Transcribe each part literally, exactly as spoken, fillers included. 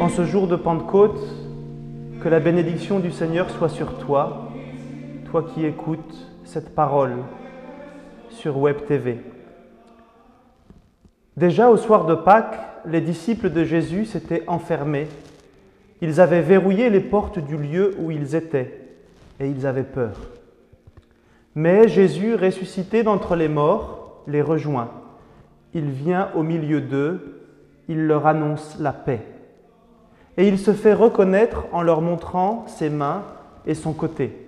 En ce jour de Pentecôte, que la bénédiction du Seigneur soit sur toi, toi qui écoutes cette parole sur Web T V. Déjà au soir de Pâques, les disciples de Jésus s'étaient enfermés. Ils avaient verrouillé les portes du lieu où ils étaient et ils avaient peur. Mais Jésus, ressuscité d'entre les morts, les rejoint. Il vient au milieu d'eux, il leur annonce la paix. Et il se fait reconnaître en leur montrant ses mains et son côté.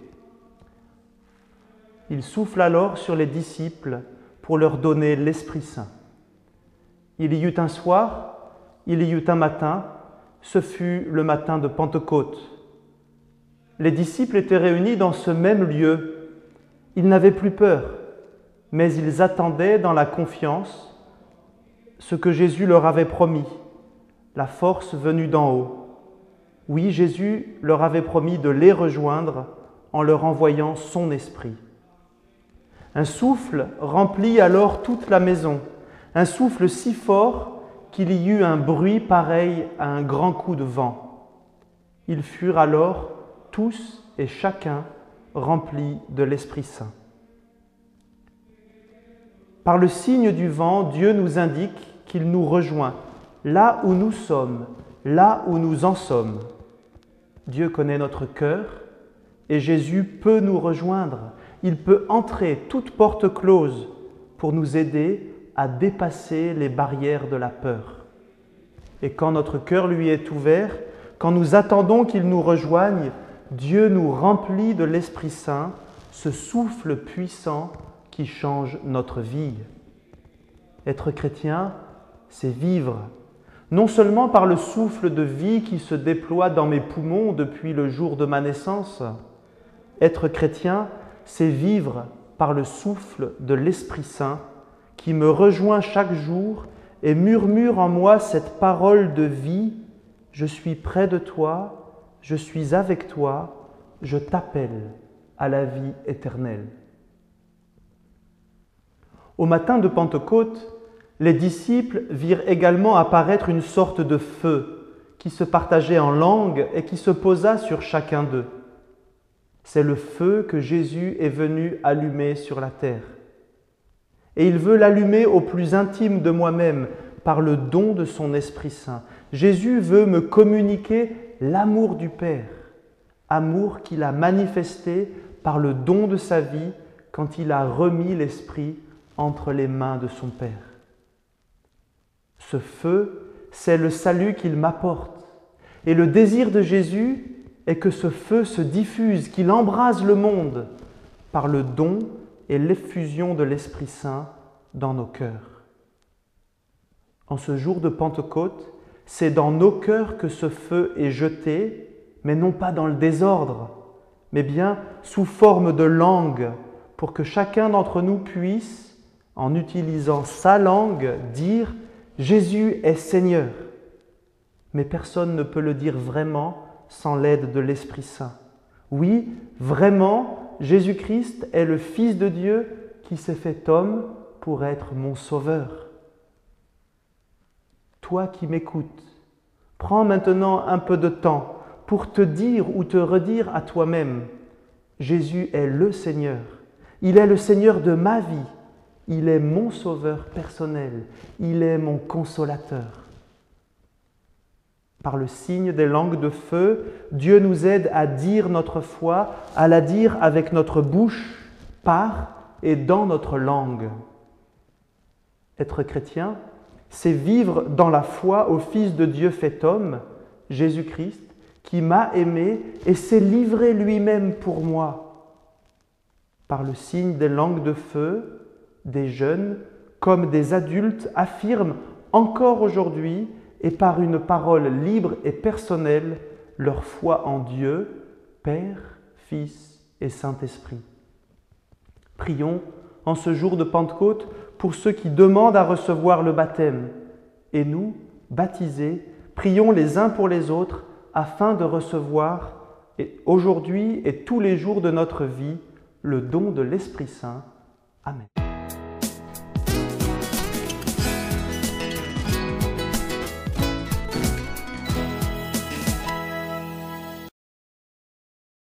Il souffle alors sur les disciples pour leur donner l'Esprit Saint. Il y eut un soir, il y eut un matin, ce fut le matin de Pentecôte. Les disciples étaient réunis dans ce même lieu. Ils n'avaient plus peur, mais ils attendaient dans la confiance ce que Jésus leur avait promis, la force venue d'en haut. Oui, Jésus leur avait promis de les rejoindre en leur envoyant son esprit. Un souffle remplit alors toute la maison, un souffle si fort qu'il y eut un bruit pareil à un grand coup de vent. Ils furent alors tous et chacun remplis de l'Esprit Saint. Par le signe du vent, Dieu nous indique qu'il nous rejoint, là où nous sommes, là où nous en sommes. Dieu connaît notre cœur et Jésus peut nous rejoindre. Il peut entrer toute porte close pour nous aider à dépasser les barrières de la peur. Et quand notre cœur lui est ouvert, quand nous attendons qu'il nous rejoigne, Dieu nous remplit de l'Esprit Saint, ce souffle puissant qui change notre vie. Être chrétien, c'est vivre, non seulement par le souffle de vie qui se déploie dans mes poumons depuis le jour de ma naissance. Être chrétien, c'est vivre par le souffle de l'Esprit Saint qui me rejoint chaque jour et murmure en moi cette parole de vie « Je suis près de toi, je suis avec toi, je t'appelle à la vie éternelle ». Au matin de Pentecôte, les disciples virent également apparaître une sorte de feu qui se partageait en langues et qui se posa sur chacun d'eux. C'est le feu que Jésus est venu allumer sur la terre. Et il veut l'allumer au plus intime de moi-même par le don de son Esprit Saint. Jésus veut me communiquer l'amour du Père, amour qu'il a manifesté par le don de sa vie quand il a remis l'Esprit entre les mains de son Père. Ce feu, c'est le salut qu'il m'apporte. Et le désir de Jésus est que ce feu se diffuse, qu'il embrase le monde par le don et l'effusion de l'Esprit Saint dans nos cœurs. En ce jour de Pentecôte, c'est dans nos cœurs que ce feu est jeté, mais non pas dans le désordre, mais bien sous forme de langue, pour que chacun d'entre nous puisse, en utilisant sa langue, dire « Jésus est Seigneur ». Mais personne ne peut le dire vraiment sans l'aide de l'Esprit Saint. Oui, vraiment, Jésus-Christ est le Fils de Dieu qui s'est fait homme pour être mon Sauveur. Toi qui m'écoutes, prends maintenant un peu de temps pour te dire ou te redire à toi-même « Jésus est le Seigneur, il est le Seigneur de ma vie, il est mon Sauveur personnel, il est mon consolateur ». Par le signe des langues de feu, Dieu nous aide à dire notre foi, à la dire avec notre bouche, par et dans notre langue. Être chrétien, c'est vivre dans la foi au Fils de Dieu fait homme, Jésus-Christ, qui m'a aimé et s'est livré lui-même pour moi. Par le signe des langues de feu, des jeunes comme des adultes affirment encore aujourd'hui et par une parole libre et personnelle leur foi en Dieu, Père, Fils et Saint-Esprit. Prions en ce jour de Pentecôte pour ceux qui demandent à recevoir le baptême. Et nous, baptisés, prions les uns pour les autres afin de recevoir aujourd'hui et tous les jours de notre vie le don de l'Esprit Saint. Amen.